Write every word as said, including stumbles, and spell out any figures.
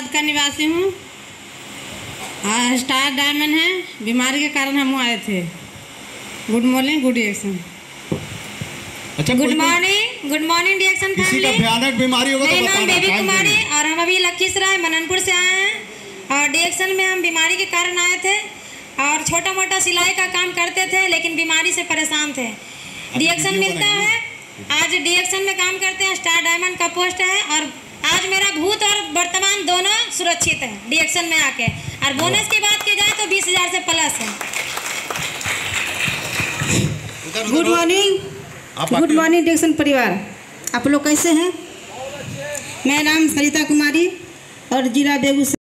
इलाहाबाद का निवासी हूँ। स्टार डायमंड है, बीमारी के कारण हम आए थे। Good morning, good reaction. अच्छा, गुड मॉर्निंग, गुड मॉर्निंग डिएक्शन किसी का भयानक बीमारी होगा तो मेरा नाम बताना। बेबी कुमारी और हम अभी लखीसराय मननपुर से आए हैं और डिएक्शन में हम बीमारी के कारण आए थे और छोटा मोटा सिलाई का काम करते थे लेकिन बीमारी से परेशान थे। डिएक्शन मिलता है, आज डिएक्शन में काम करते हैं, स्टार डायमंड का पोस्ट है और आज मेरा भूत और वर्तमान दोनों सुरक्षित है डिएक्शन में आके। और बोनस की बात की जाए तो बीस हजार से प्लस है। गुड मॉर्निंग, गुड मॉर्निंग डिएक्शन परिवार, आप लोग कैसे हैं? मेरा नाम सरिता कुमारी और जिला बेगूसराय।